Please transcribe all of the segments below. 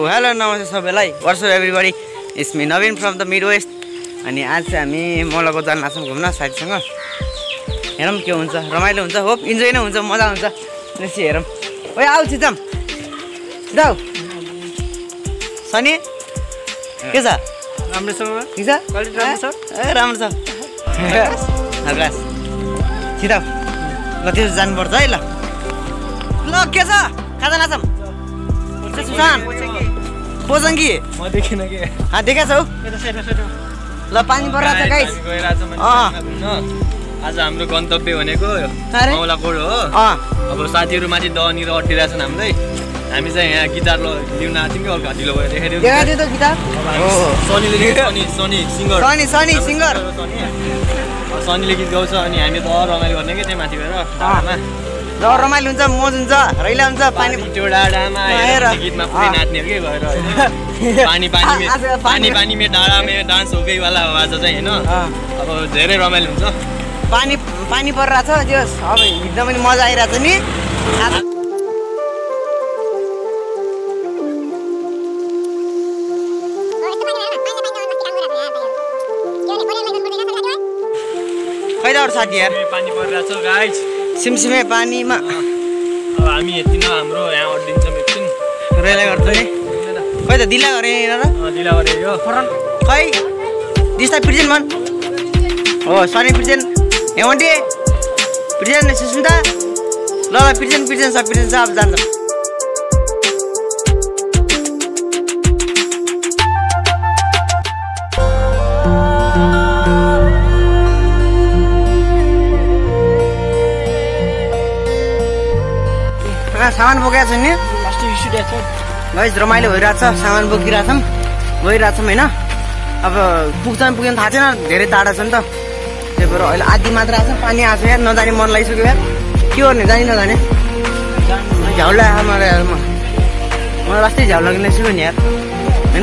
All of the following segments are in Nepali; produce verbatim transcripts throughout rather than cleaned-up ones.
हेलो नमस्ते सबैलाई। What's up everybody, it's me Naveen from the mid west. अनि आज चाहिँ हामी मलको जान लाग्छौँ घुम्न साथीसँग। हेरौँ के हुन्छ, रमाइलो हुन्छ, होप इन्जोय नै हुन्छ, मजा हुन्छ। यसो हेरौँ। ओए आऊ छिजाम जाऊ। सनी के छ? राम्रो छ मामा। के छ? क्वालिटी राम्रो छ? ए राम्रो छ। ग्लास छिराउ ल, त्यसो जानुपर्छ है। ल ल के छ? खाजा नाचम सुसान पोजङ्गी म देखिन के। हाँ देखा छौ? ल पानी परिरहेको छ गाइस। आज हाम्रो गन्तव्य भनेको मौलाकोट हो। अब साथीहरू माथि दहनिर अटिरहेछन् हामीलाई। हामी चाहिँ यहाँ गिटार लिउन आएको थियौँ कि अर्को हातिलो गएर देखाइदियो। देखाइदियो त गिटार। सनीले सनी सनी सिङ्गर सनी सनी सिङ्गर सनीले गीत गाउँछ अनि हामी त रमाइलो गर्ने कि त्यहाँ माथि गएर र रमाइलो हुन्छ, मोज हुन्छ, रैला हुन्छ। पानी त्यो डाँडामा गीतमा पुरै नाच्ने के गएर पानी पानी पानी पानीमा डाँडामा डान्स हो गई वाला हो आज चाहिँ होइन। अब धेरै रमाइलो हुन्छ। पानी पानी परिरहेछ जस अब हिँड्दा पनि मजा आइरहेछ नि। खैदाबाट साथी यार पानी परिरहेछ गाइस, सिमसिमे पानीमा। अब हामी यति न हाम्रो यहाँ अड्डिन्छौँ एकछिन रेला गर्छ नि। खै त दिला गरे र दिला गरे यो खै दिस्ता प्रिजेन्ट मन हो। सनी प्रिजेन्ट हेमन्टे प्रिजेन्ट सुस्मिता ल ल प्रिजेन्ट प्रिजेन्ट सब प्रिजेन्ट सब जान्छ। सामान बोकेको छ नि गाइस, रमाइलो भइरहेछ। सामान बोकिरहेछौँ गइरहेछौँ होइन। अब पुग्छ पुग्दैन थाहा छैन, धेरै टाढा छ नि त। त्यही भएर अहिले आधी मात्र आएको छ। पानी आएको छ यार, नजाने मन लागिसक्यो यार। के गर्ने जानी नजाने झ्याउ लाग्यो मलाई। मलाई अस्ति झ्याउ लाग्ने लागिसक्यो नि यार होइन।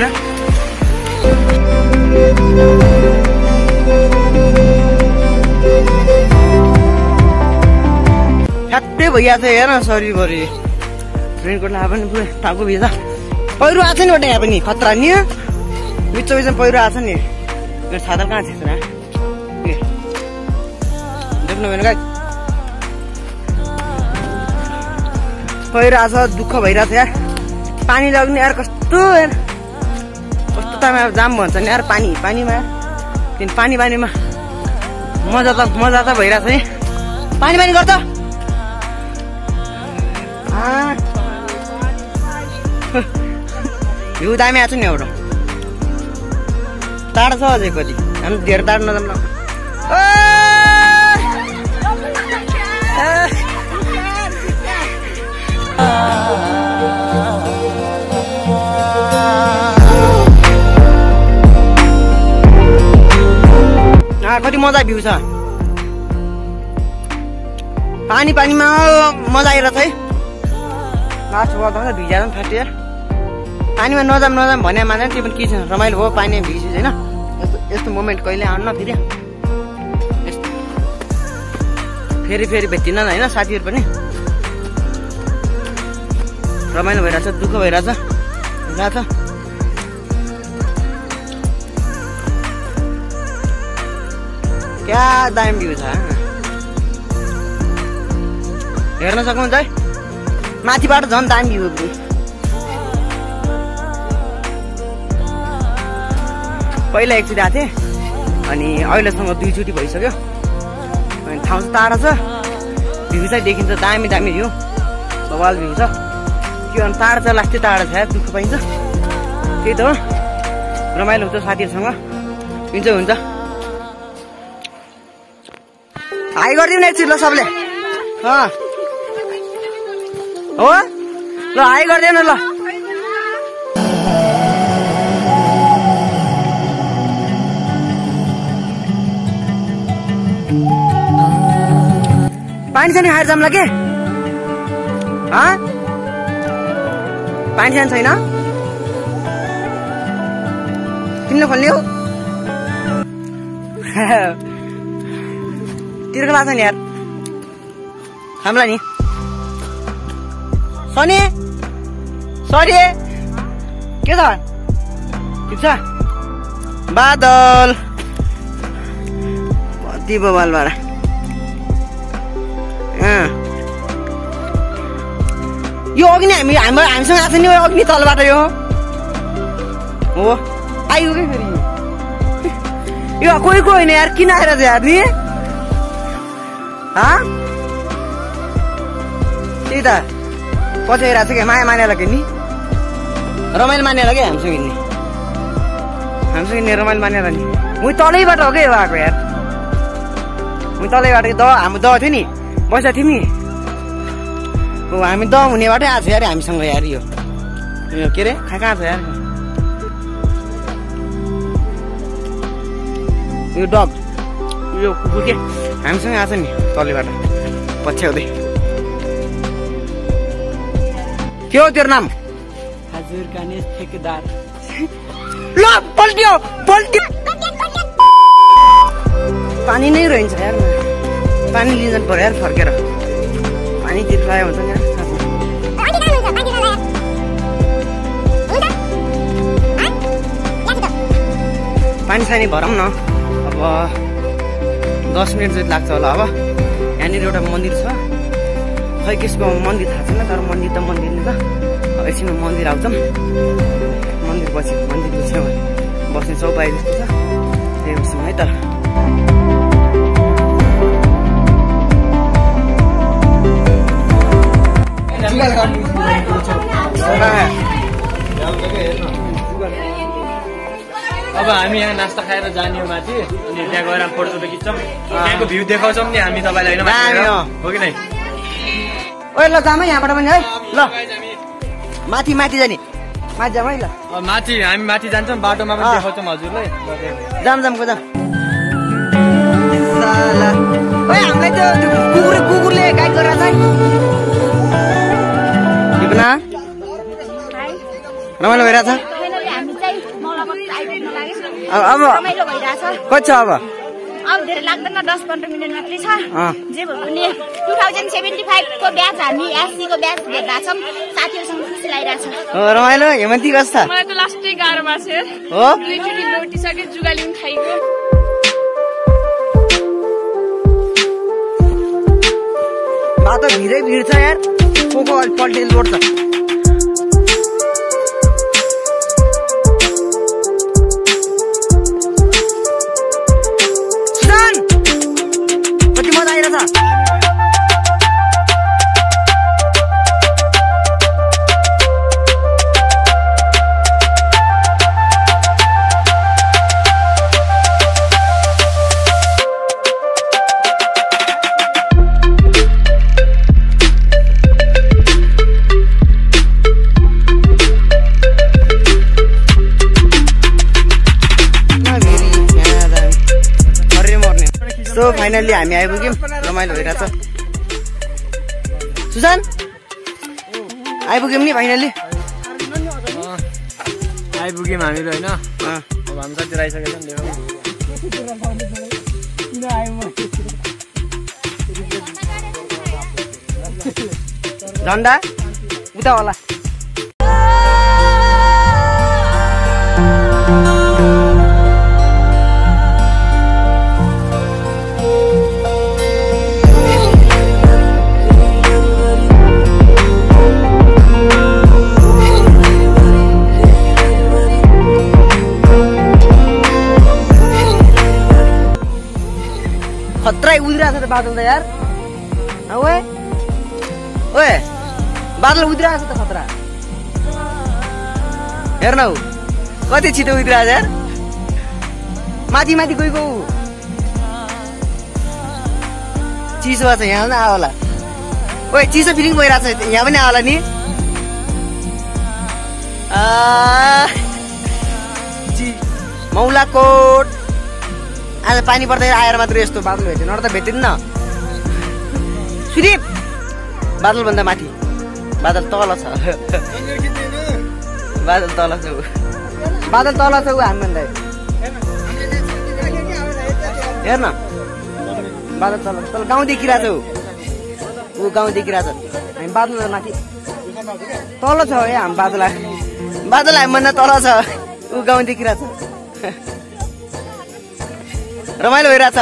फ्याट्टै भइरहेको छ हेर न शरीरभरि। रेनकोट लगाए पनि पुरै टाउको भिज। पहिरो आएको छ नि एउटा यहाँ पनि खतरा नि। बिच बिचमा पहिरो आएको छ नि। मेरो छाता कहाँ छ र? के देख्नु भएन गाइस, पहिरो आएको छ। दुःख भइरहेको छ यार। पानी लग्ने यार कस्तो यार, कस्तो टाइममा जाम भन्छ नि यार। पानी पानीमा किन पानी पानीमा मजा त मजा त भइरहेको छ नि। पानी पानी गर्छ भ्यू दामी आएको छ नि। एउटा टाढो छ अझै कति, हामी धेरै टाढो नजाउँ न। कति मजा भ्यू छ। पानी पानीमा मजा आइरहेछ है। लास्ट गर्दा भिजाएर पनि फाट्यो यार। पानीमा नजाम नजाम भने माने त्यो पनि के छ, रमाइलो भयो। पानी भिजेपछि होइन। यस्तो यस्तो मोमेन्ट कहिले आउनु फेरि। यस्तो फेरि फेरि भेटिन्न होइन साथीहरू पनि। रमाइलो भइरहेछ, दुःख भइरहेछ। गएको छ क्या दामी भ्यू छ। हेर्न सक्नुहुन्छ है, माथिबाट झन् दामी भ्यू। पहिला एकचोटि आएको थिएँ अनि अहिलेसम्म दुईचोटि भइसक्यो। अनि ठाउँ चाहिँ टाढा छ, भ्यू चाहिँ देखिन्छ दामी दामी भ्यू, बवाल भ्यू छ। के भन्नु, टाढा छ लास्टै टाढा छ यार, दुःख पाइन्छ। त्यही त हो, रमाइलो हुन्छ साथीहरूसँग, इन्जोय हुन्छ। हाई गरिदिउँ न एकचोटि ल सबले। हो ल हाई गरिदिउँ न ल। पानी छैन हायर जाम्ला के? पानी छैन छैन तिमीले खोल्ने हो? तिर्खा लाग्छ नि यार। खामला नि सनी सरी के छ ठिक छ बादल कति बवाल बारा यो अग्नि हामी हाम्रो हामीसँग आएको छ नि अग्नि तलबाट यो हो आइयो के फेरि यो कोही कोही होइन यार किन आएर यार नि त्यही त पछि आइरहेको छ क्या माया मानेर कि नि रमाइलो मानेर क्या हामीसँग हिँड्ने हामीसँग हिँड्ने रमाइलो मानेर नि म तलैबाट हो क्या यो आएको यार म तलैबाट द हाम्रो द थियो नि बसेको थियौँ नि हो हामी द हुनेबाटै आएको छ यार हामीसँग यार यो के अरे कहाँ कहाँ छ यार यो डग यो कुकुर के हामीसँग आएको छ नि तलैबाट पछ्याउँदै के हो तेरो नाम हजुर गणेश ठेकेदार ल पल्ट्यो पल्ट्यो पानी नै रहन्छ यार पानी लिन पर्यो यार फर्केर पानी तिर्खायो हुन्छ नि पानी सानी भरौँ न अब दस मिनट जति लाग्छ होला अब यहाँनिर एउटा मन्दिर छ खै त्यसको मन्दिर थाहा छैन तर मन्दिर त मन्दिर नि त एकछिन मन्दिर आउँछौँ मन्दिर पछि मन्दिरको छेउमा बस्ने चौपाई जस्तो छ त्यही बस्छौँ है त अब हामी यहाँ नास्ता खाएर जाने हो माथि अनि त्यहाँ गएर फोटो सोटो खिच्छौँ त्यहाँको भ्यू देखाउँछौँ नि हामी तपाईँलाई होइन हो कि नै ओ ल जाम है यहाँबाट पनि है ल माथि माथि जाने माथि जाम है ल माथि हामी माथि जान्छौँ बाटोमा पनि देखाउँछौँ हजुरलाई जाम जाम जाम ओए हामीलाई त्यो कुकुर कुकुरले गाइड गरिरहेछ है दिपना रमाइलो भइरहेछ अब कति छ अब अब धेरै लाग्दैन दस पन्ध्र मिनट मात्रै छ जे भए पनि टु थाउजन्ड सेभेन्टी फाइभको ब्याच हामी एससीको ब्याच भेट्दा छौँ साथीहरूसँग खुसी लागिरहेछ रमाइलो हेमन्ती कस्तो मलाई त लास्टै गाह्रो भएको हो दुईचोटि लोटिसक्यो जुगाली पनि खाइगयो बाटो भिडै भिड छ यार को को पल्टेल रोड छ फाइनली हामी आइपुग्यौँ रमाइलो भइरहेछ सुजन आइपुग्यौँ नि फाइनली आइपुग्यौँ हामीहरू होइन अब हामी साथीहरू आइसकेको छ नि झन्डा उता होला खतरा उदिरहेको छ त बादल त यार ओए ओए बादल उदिरहेको छ त खतरा हेर्न हौ कति छिटो उदिरहेको छ यार माथि माथि गएको चिसो छ यहाँ पनि आयो होला ओए चिसो फिलिङ भइरहेको छ यहाँ पनि आयो होला नि मौलाकोट आज पानी पर्दै आएर मात्र यस्तो बादल भेट्यो नत्र त भेट्दैन न सुदीप बादल भन्दा माथि बादल तल छ बादल तल छ बादल तल छ ऊ हामीभन्दा हेर्न बादल तल तल गाउँ देखिरहेछ ऊ ऊ गाउँ देखिरहेछ हामी बादल माथि तल छ है हामी बादल बादल हामी मन्दा तल छ ऊ गाउँ देखिरहेछ रमाइलो भइरहेछ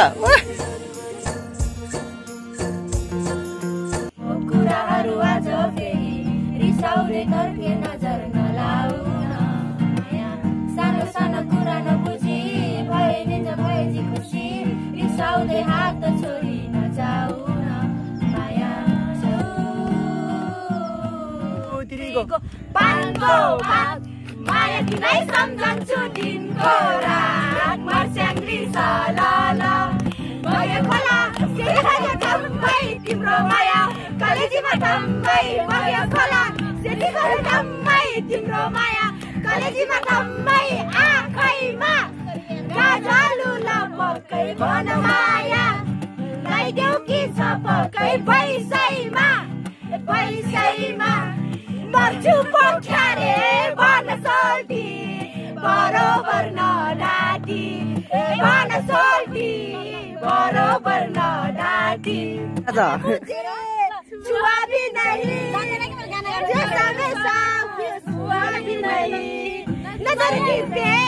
पानको भाग माया तिमीलाई सम्झन्छु दिनको रात मर्स्याङ्ग्री सलल भयो खोला सेती टम्मै तिम्रो माया कलेजीमा टम्मै भयो खोला सेती टम्मै तिम्रो माया कलेजीमा टम्मै आँखैमा गाजलु लपकै भन माया लगाइदेऊ कि छपकै पैसैमा पैसैमा मर्छु पोख्यारे भन सोल्टी बरोबर नडाटी भन सोल्टी बरोबर नडाटी छुआ भी नहीं जैसा मैं साफ छुआ भी नहीं नजर की